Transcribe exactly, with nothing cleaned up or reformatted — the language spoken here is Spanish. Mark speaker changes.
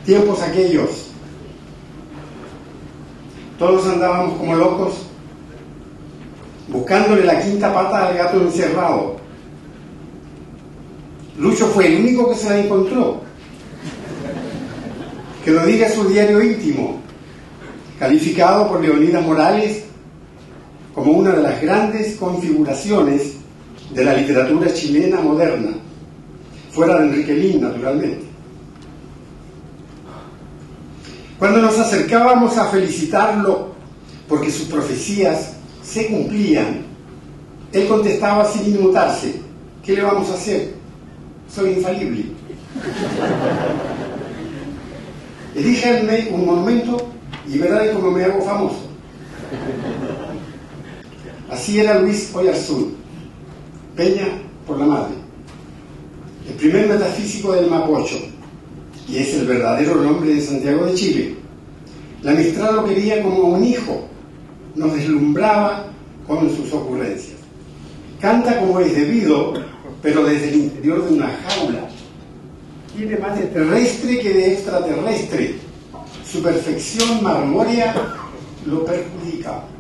Speaker 1: Tiempos aquellos. Todos andábamos como locos, buscándole la quinta pata al gato encerrado. Lucho fue el único que se la encontró. Que lo diga su diario íntimo, calificado por Leonidas Morales como una de las grandes configuraciones de la literatura chilena moderna, fuera de Enrique Lin, naturalmente. Cuando nos acercábamos a felicitarlo porque sus profecías se cumplían, él contestaba sin inmutarse: ¿qué le vamos a hacer? Soy infalible. Elíjanme un momento y verán cómo me hago famoso. Así era Luis Oyarzún, Peña por la madre, el primer metafísico del Mapocho, y es el verdadero nombre de Santiago de Chile. La Mistral lo quería como un hijo, nos deslumbraba con sus ocurrencias. Canta como es debido, pero desde el interior de una jaula. Tiene más de terrestre que de extraterrestre. Su perfección marmórea lo perjudica.